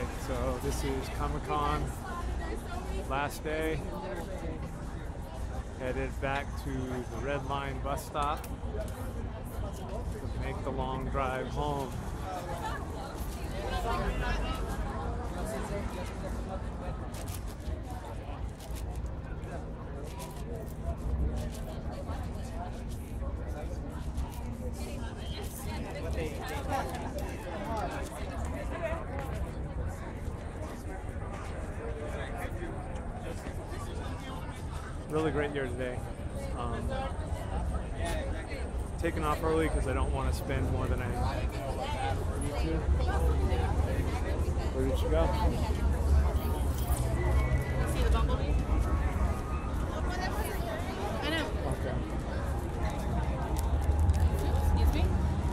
So this is Comic-Con, last day. Headed back to the Red Line bus stop to make the long drive home. Really great year today. Taking off early because I don't want to spend more than I need to. Where did you go? See the bumblebee? I know. Okay. Excuse me?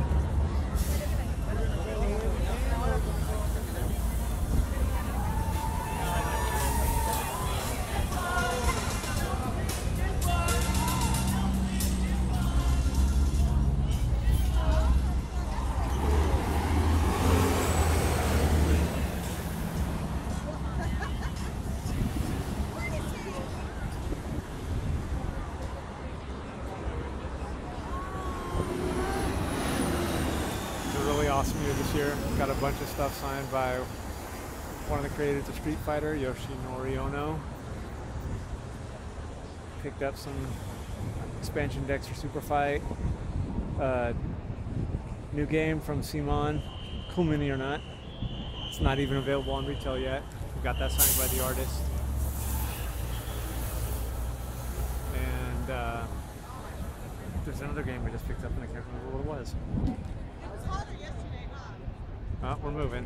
Awesome year this year. Got a bunch of stuff signed by one of the creators of Street Fighter, Yoshinori Ono. Picked up some expansion decks for Super Fight. New game from Simon, Cool Mini or Not. It's not even available on retail yet. We got that signed by the artist. And there's another game we just picked up and I can't remember what it was. Oh, we're moving.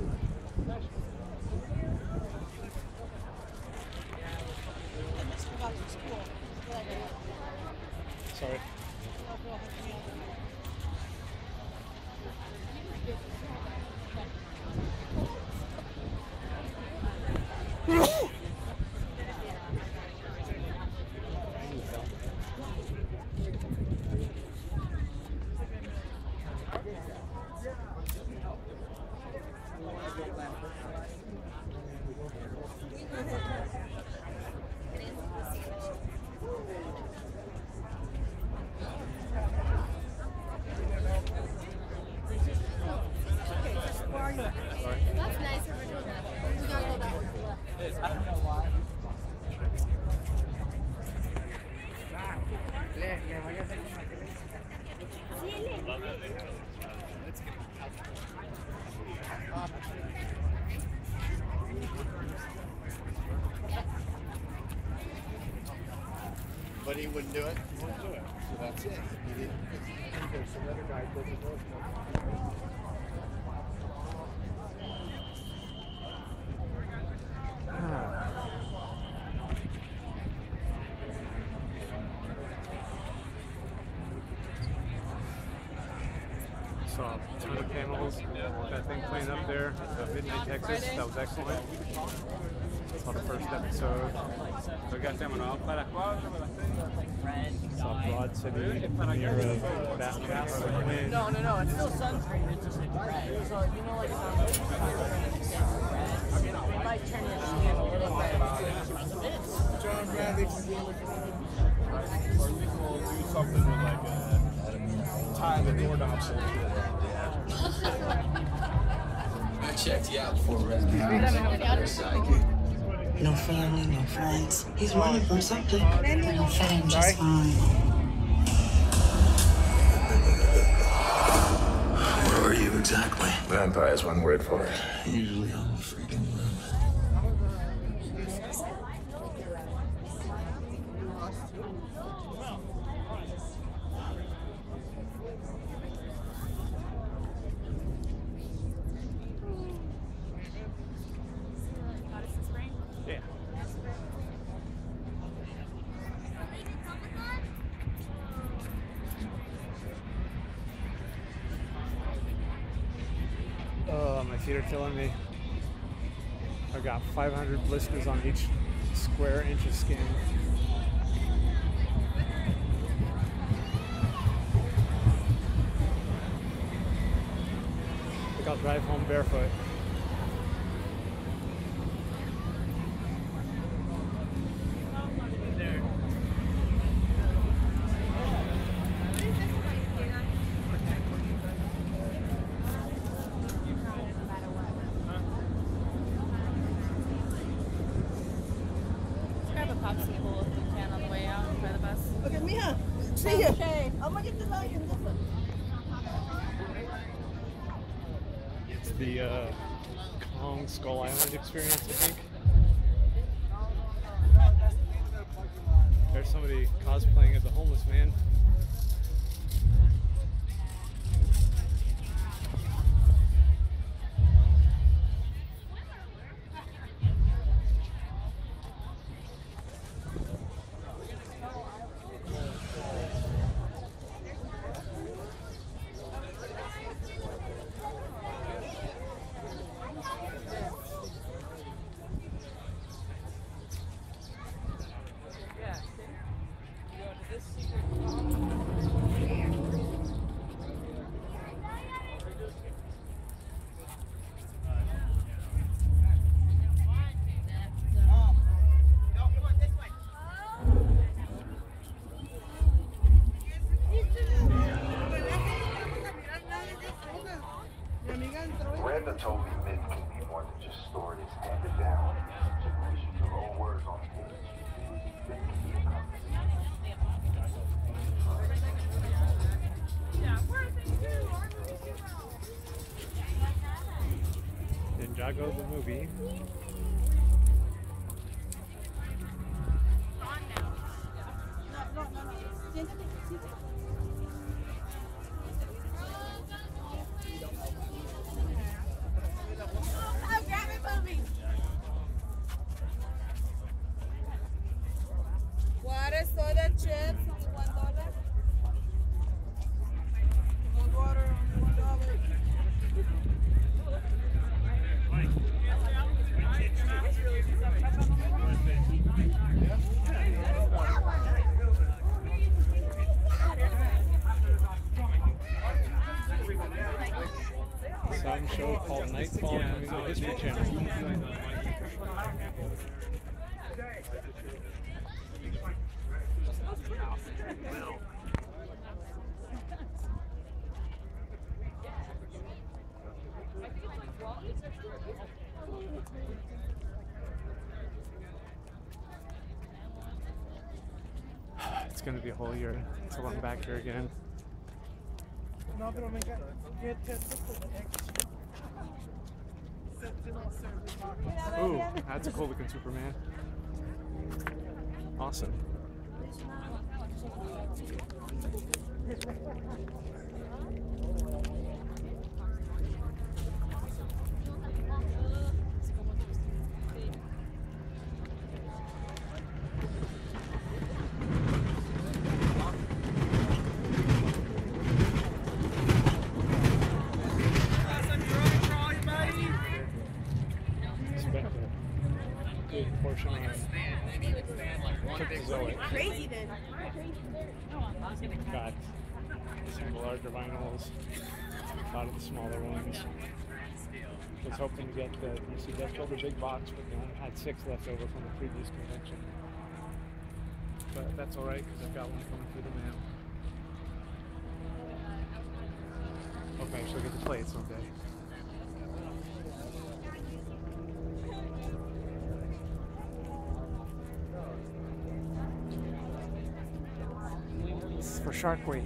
Sorry. That's nice of her doing that. We gotta go back. I don't know why. But he wouldn't do it? He wouldn't do it. So that's it. He didn't. There's another guy who doesn't know. Saw a ton of panels. That thing playing up there, Midnight Texas, that was excellent. Saw the first episode. Saw Broad City, premiere of Batman. No, it's still sunscreen. It's just red. You know, like it's red. It might turn your skin a little red. John Bradley from the Or we will do something with like a tie the doorknob so I checked you out before renting the house. Psychic. No family, no friends. He's running from something. He'll fit in just fine. Where were you exactly? Vampire is one word for it. Usually on the freaking room. Yeah. Oh, my feet are killing me. I got 500 blisters on each square inch of skin. I think I'll drive home barefoot. See ya. I'm gonna get the light in this one. It's the Kong Skull Island experience, I think. There's somebody cosplaying as a homeless man. Brenda told me men can be more than just stories handed down. Generations of old words on a page. Men can be a Ninjago the movie. Water, soda, chips, $1. Cold water, $1. Some show called Nightfall coming to the History Channel. It's gonna be a whole year until I'm back here again. Ooh, that's a cool looking Superman. Awesome. Crazy then. Got some of the larger vinyls, a lot of the smaller ones. Was hoping to get the DC Death Shoulder big box, but they only had 6 left over from the previous convention. But that's alright because I've got one coming through the mail. Hope I actually get to play it someday. For Shark Week.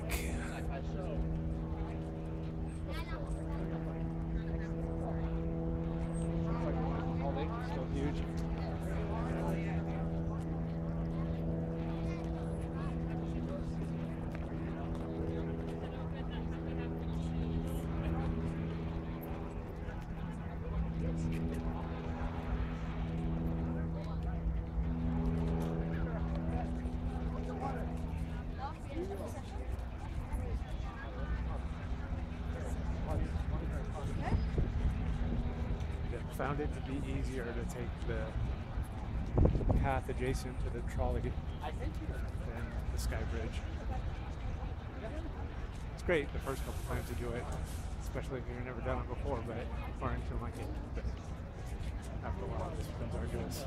Still huge. Found it to be easier to take the path adjacent to the trolley than the Sky Bridge. It's great the first couple times you do it, especially if you've never done it before, or anything like it. But after a while, this becomes arduous.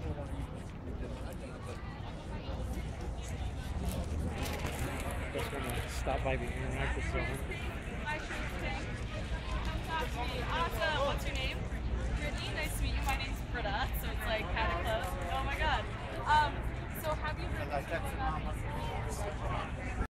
Just going to stop by the interactive zone. Awesome. What's your name? Brittany. Nice to meet you. My name's